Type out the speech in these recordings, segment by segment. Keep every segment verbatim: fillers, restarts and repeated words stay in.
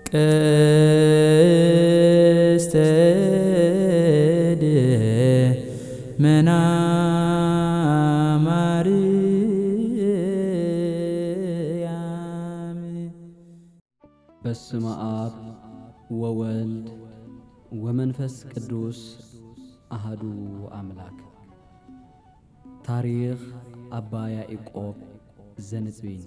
ቅስተድ መናማርያም በስመ አብ ወወልድ ወመንፈስ ቅዱስ አሐዱ አምላክ። ታሪክ አባ ያዕቆብ ዘንጽቢን።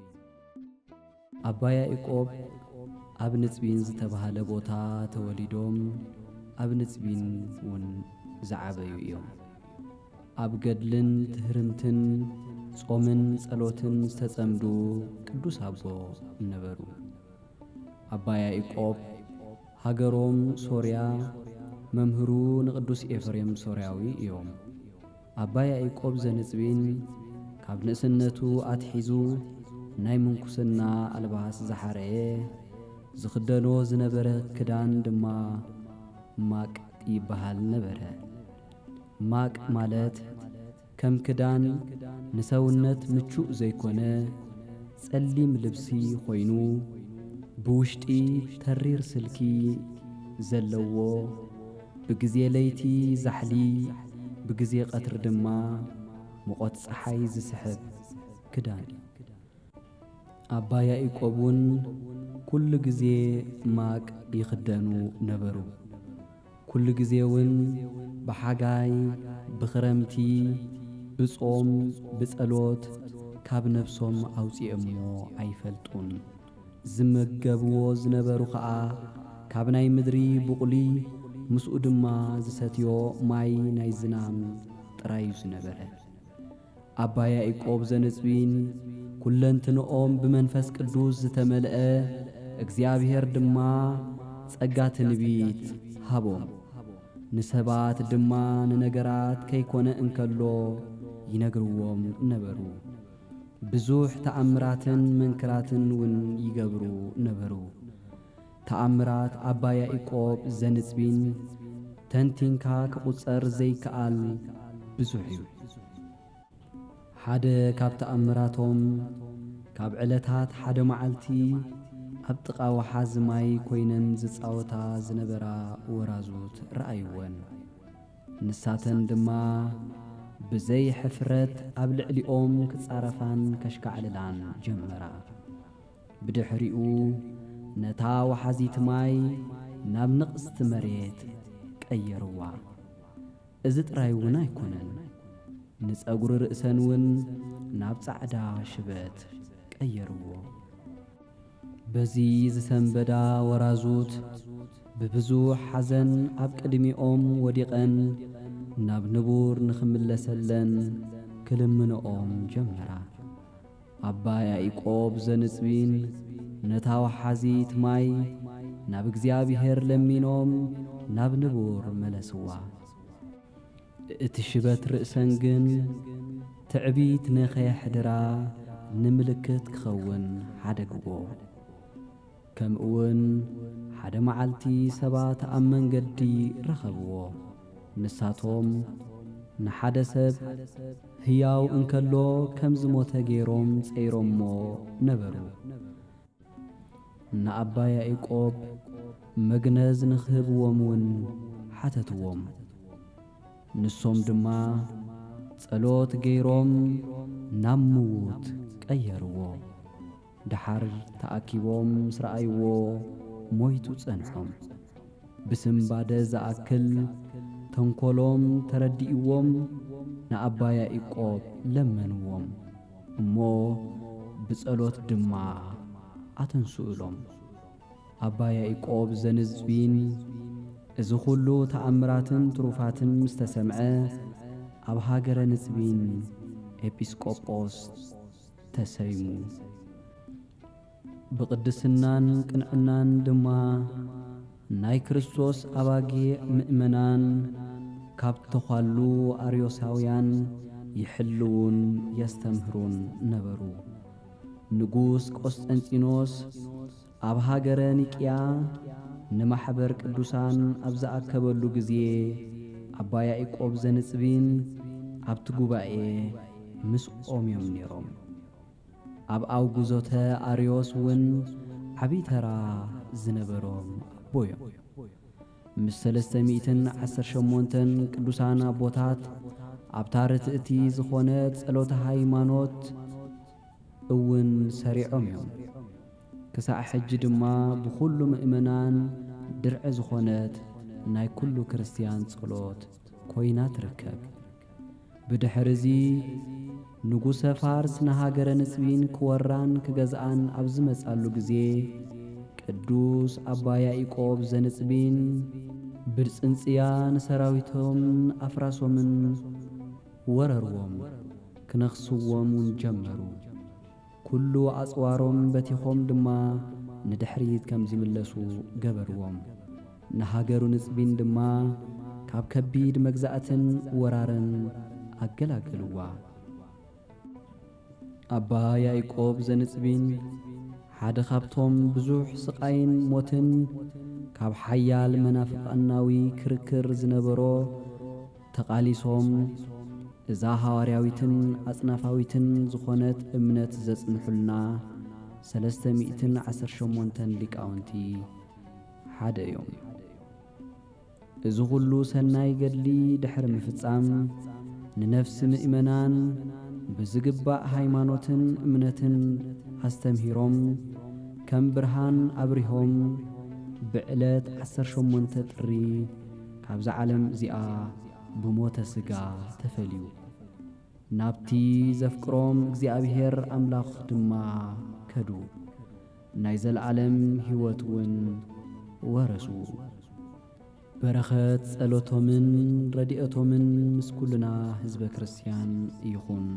አባ ያዕቆብ ኣብ ንጽቢን ዝተባሃለ ቦታ ተወሊዶም ኣብ ንጽቢን ውን ዝዓበዩ እዮም። ኣብ ገድልን ትህርምትን ጾምን ጸሎትን ዝተጸምዱ ቅዱስ ኣቦ ነበሩ። አባ ያዕቆብ ሃገሮም ሶርያ መምህሩ ንቅዱስ ኤፍሬም ሶርያዊ እዮም። አባ ያዕቆብ ዘንጽቢን ካብ ንእስነቱ ኣትሒዙ ናይ ምንኩስና ኣልባስ ዝሓረየ ዝኽደኖ ዝነበረ ክዳን ድማ ማቅ ይበሃል ነበረ። ማቅ ማለት ከም ክዳን ንሰውነት ምቹእ ዘይኮነ ጸሊም ልብሲ ኮይኑ ብውሽጢ ተሪር ስልኪ ዘለዎ ብግዜ ለይቲ ዛሕሊ ብግዜ ቀትር ድማ ሙቐት ፀሓይ ዝስሕብ ክዳን። አባ ያዕቆብን ኩሉ ጊዜ ማቅ ይኽደኑ ነበሩ። ኩሉ ጊዜውን በሓጋይ ብኽረምቲ ብጾም ብጸሎት ካብ ነፍሶም ኣውፂኦሞ ኣይፈልጡን። ዝመገብዎ ዝነበሩ ኸዓ ካብ ናይ ምድሪ ቡቕሊ ምስኡ ድማ ዝሰትዮ ማይ ናይ ዝናም ጥራይ ዝነበረ። አባ ያዕቆብ ዘንጽቢን ኩለንትንኦም ብመንፈስ ቅዱስ ዝተመልአ እግዚአብሔር ድማ ጸጋ ትንቢት ሃቦም። ንሰባት ድማ ንነገራት ከይኮነ እንከሎ ይነግርዎም ነበሩ። ብዙሕ ተኣምራትን መንክራትን ውን ይገብሩ ነበሩ። ተኣምራት አባ ያዕቆብ ዘንጽቢን ተንቲንካ ክቁጸር ዘይከኣል ብዙሕ እዩ። ሓደ ካብ ተኣምራቶም ካብ ዕለታት ሓደ መዓልቲ ኣብ ጥቓ ወሓዚ ማይ ኮይነን ዝጻወታ ዝነበራ ወራዙት ረኣይወን። ንሳተን ድማ ብዘይ ሕፍረት ኣብ ልዕሊኦም ክጻረፋን ከሽካዕልላን ጀመራ። ብድሕሪኡ ነታ ወሓዚት ማይ ናብ ንቕስቲ መሬት ቀየርዋ። እዚ ጥራይ ውን ኣይኮነን፣ ንጸጉሪ ርእሰን ውን ናብ ጻዕዳ ሽበት ቀየርዎ። በዚ ዝሰንበዳ ወራዙት ብብዙሕ ሓዘን ኣብ ቅድሚኦም ወዲቐን ናብ ንቡር ንኽምለሰለን ክልምንኦም ጀመራ። አባ ያዕቆብ ዘንጽቢን ነታ ወሓዚት ማይ ናብ እግዚአብሔር ለሚኖም ናብ ንቡር መለስዋ። እቲ ሽበት ርእሰን ግን ትዕቢት ንኸየሕድራ ንምልክት ክኸውን ሓደግዎ። ከምኡውን ሓደ መዓልቲ ሰባት ኣብ መንገዲ ረኸብዎ። ንሳቶም ንሓደ ሰብ ሕያው እንከሎ ከም ዝሞተ ገይሮም ጸይሮሞ ነበሩ። ንአባ ያዕቆብ መግነዝ ንኽህብዎም ውን ሓተትዎም። ንሶም ድማ ጸሎት ገይሮም ናብ ምዉት ቀየርዎ። ድሓር ተኣኪቦም ስረኣይዎ ሞይቱ ጸንሖም። ብስምባደ ዝኣክል ተንኰሎም ተረዲእዎም ንአባ ያዕቆብ ለመንዎም እሞ ብጸሎት ድማ ኣተንስኡሎም። አባ ያዕቆብ ዘንጽቢን እዚ ኹሉ ተኣምራትን ትሩፋትን ምስ ተሰምዐ ኣብ ሃገረ ንጽቢን ኤጲስቆጶስ ተሰይሙ። ብቅድስናን ቅንዕናን ድማ ናይ ክርስቶስ ኣባጊዕ ምእመናን ካብ ተዃሉ አርዮሳውያን ይሕልውን የስተምህሩን ነበሩ። ንጉስ ቆስጠንጢኖስ ኣብ ሃገረ ኒቅያ ንማሕበር ቅዱሳን ኣብ ዝኣከበሉ ጊዜ አባ ያዕቆብ ዘንጽቢን ኣብቲ ጉባኤ ምስኦም እዮም ነይሮም። ኣብ ኣውግዞተ አርዮስ ውን عبيترا زنبروم بويا مسلسة مئتن عسر شمونتن قدوسانا بوتات عبتارت اتي زخونت سألوت هايمانوت اون سريعهم يوم كساع حج دما بخلو مؤمنان درع زخونت ناي كلو كريستيان صلوت كوينات ركب بدحرزي نقوس فارس نهاجر نسبين كوران كجزان أبزمت قالو جزيه قدوس أبا يعقوب زنسبين برسنسيان سراويتهم أفراسهم ورروهم كنخصوهم جمروا كلو أصوارهم بتيخهم دما ندحريت كم زملسو جبروهم نهاجر نسبين دما كاب كبيد مجزأة ورارن أجلاجلوا أبا يعقوب زنسبين حد خبتهم بزوح سقاين موتن كاب حيال منافق الناوي كركر زنبرو تقاليسهم إذا هوارياويتن أصنافاويتن زخونت امنت زصنحلنا سلسة مئتن عسر شمونتن لكاونتي حد يوم إذا غلو سناي قدلي دحر مفتسام ننفس مئمنان بزقباء هايمانوتن امنتن أستمهيرهم كم برهان أبريهم بعلات عسر شمونت تري كابز عالم زيا بموت سقا تفليو نابتي زفكروم زيابهير أملاخ دما كدو نايزل العالم هيوتون ورسو برخت سألوتومن رديئتومن مسكولنا حزب كريستيان يخون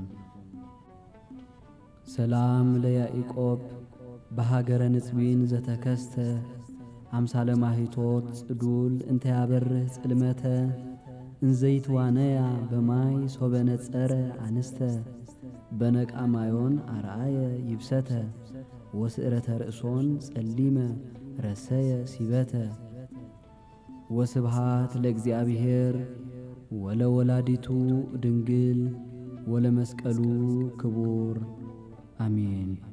سلام ليعقوب بهاجر نسبين زتكست عمسال ماهيتوت صدول انت يابره سلمته انزيت وانيا بماي صوبنت صره انسته بنك امايون ارعايه يبسته وسئرة رأسون سليمه رسايا سيبته وسبحات لእግዚአብሔር ولا ولاديتو دنجل ولا مسكلو كبور آمين.